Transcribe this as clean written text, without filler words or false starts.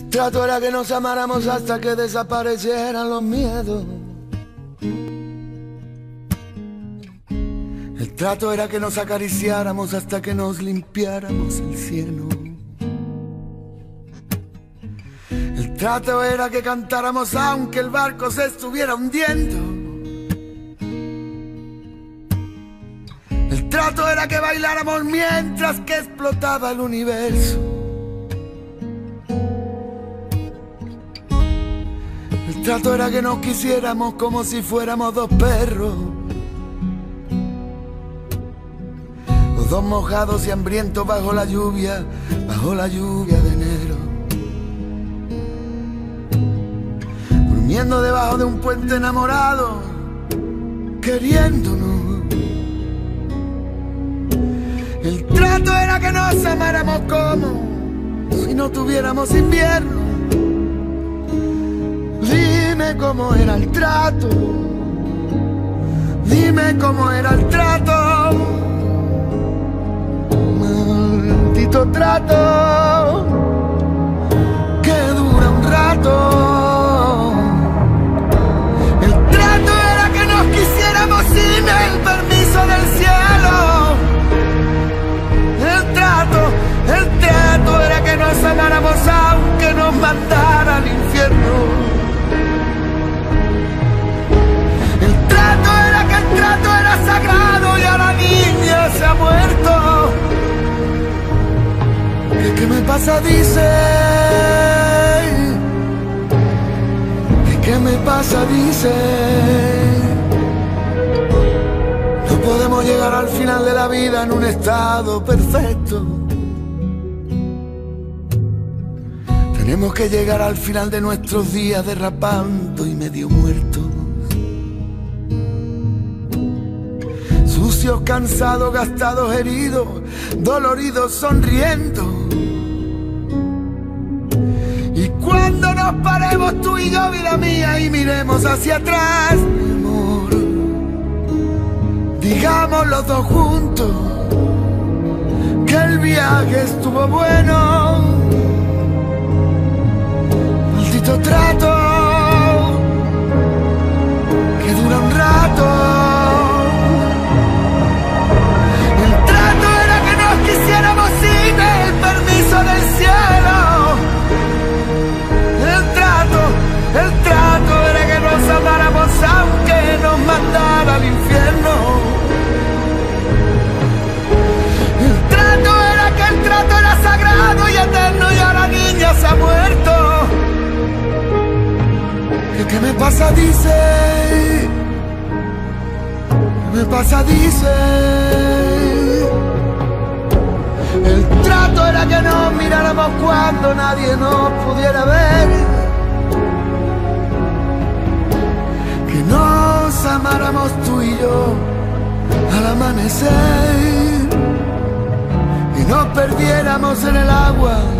trato era que nos amáramos hasta que desaparecieran los miedos. El trato era que nos acariciáramos hasta que nos limpiáramos el cielo. El trato era que cantáramos aunque el barco se estuviera hundiendo. El trato era que bailáramos mientras que explotaba el universo. El trato era que nos quisiéramos como si fuéramos dos perros, los dos mojados y hambrientos bajo la lluvia de enero, durmiendo debajo de un puente enamorado, queriéndonos. El trato era que nos amáramos como si no tuviéramos invierno. Dime cómo era el trato, dime cómo era el trato, maldito trato que dura un rato. El trato era que nos quisiéramos sin el permiso del cielo. El trato era que nos amáramos aunque nos mandara al infierno. El trato era sagrado y a la niña se ha muerto. ¿Qué me pasa? Dice. ¿Qué me pasa? Dice. No podemos llegar al final de la vida en un estado perfecto. Tenemos que llegar al final de nuestros días derrapando y medio muertos. Sucios, cansados, gastados, heridos, doloridos, sonriendo. Y cuando nos paremos tú y yo, vida mía, y miremos hacia atrás, mi amor, digamos los dos juntos que el viaje estuvo bueno. Maldito trato que dura un rato. Quisiéramos sin el permiso del cielo. El trato era que nos amáramos aunque nos mandara al infierno. El trato era sagrado y eterno y a la niña se ha muerto. ¿Qué me pasa? Dice. ¿Qué me pasa? Dice. El trato era que nos miráramos cuando nadie nos pudiera ver, que nos amáramos tú y yo al amanecer y nos perdiéramos en el agua